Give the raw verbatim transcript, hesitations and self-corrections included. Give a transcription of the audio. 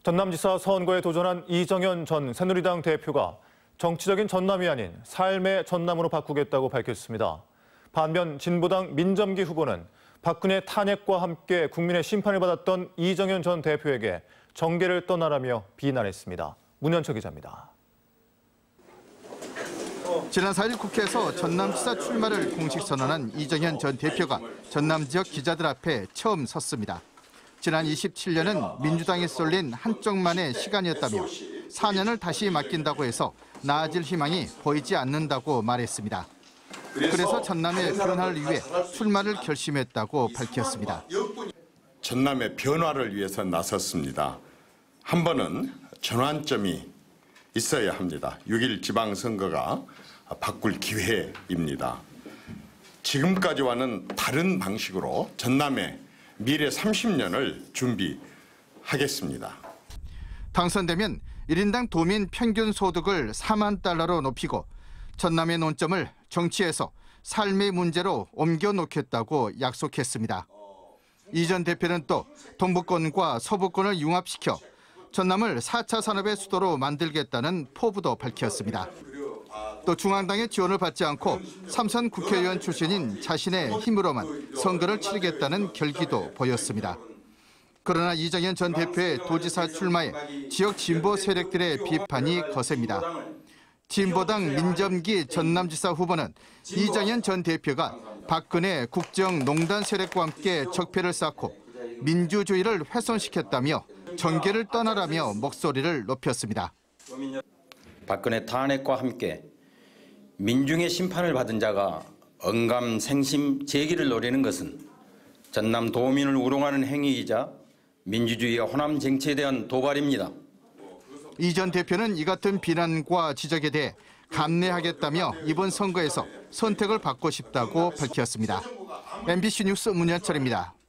전남지사 선거에 도전한 이정현 전 새누리당 대표가 정치적인 전남이 아닌 삶의 전남으로 바꾸겠다고 밝혔습니다. 반면 진보당 민점기 후보는 박근혜 탄핵과 함께 국민의 심판을 받았던 이정현 전 대표에게 정계를 떠나라며 비난했습니다. 문현철 기자입니다. 지난 사 일 국회에서 전남지사 출마를 공식 선언한 이정현 전 대표가 전남 지역 기자들 앞에 처음 섰습니다. 지난 이십칠 년은 민주당에 쏠린 한쪽만의 시간이었다며 사 년을 다시 맡긴다고 해서 나아질 희망이 보이지 않는다고 말했습니다. 그래서 전남의 변화를 위해 출마를 결심했다고 밝혔습니다. 전남의 변화를 위해서 나섰습니다. 한 번은 전환점이 있어야 합니다. 육 일 지방선거가 바꿀 기회입니다. 지금까지와는 다른 방식으로 전남의 미래 삼십 년을 준비하겠습니다. 당선되면 일 인당 도민 평균 소득을 사만 달러로 높이고 전남의 논점을 정치에서 삶의 문제로 옮겨놓겠다고 약속했습니다. 이 전 대표는 또 동부권과 서부권을 융합시켜 전남을 사 차 산업의 수도로 만들겠다는 포부도 밝혔습니다. 또 중앙당의 지원을 받지 않고 삼선 국회의원 출신인 자신의 힘으로만 선거를 치르겠다는 결기도 보였습니다. 그러나 이정현 전 대표의 도지사 출마에 지역 진보 세력들의 비판이 거셉니다. 진보당 민점기 전남지사 후보는 이정현 전 대표가 박근혜 국정농단 세력과 함께 적폐를 쌓고 민주주의를 훼손시켰다며 정계를 떠나라며 목소리를 높였습니다. 박근혜 탄핵과 함께 민중의 심판을 받은 자가 언감생심 재기를 노리는 것은 전남 도민을 우롱하는 행위이자 민주주의의 호남 쟁취에 대한 도발입니다. 이 전 대표는 이 같은 비난과 지적에 대해 감내하겠다며 이번 선거에서 선택을 받고 싶다고 밝혔습니다. 엠비씨 뉴스 문현철입니다.